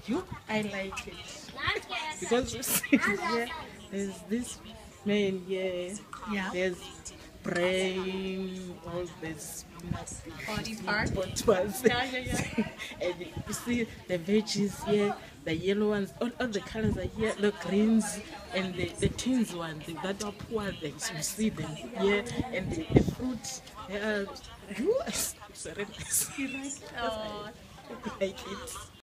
I like it. Because you see here, there's this man here, Yeah. there's brain, all this Body part. parts. Yeah. And you see the veggies here, the yellow ones, all the colors are here, the greens, and the tins ones, that are poor, you see them here, and the fruit. It's very nice. Oh. I like it.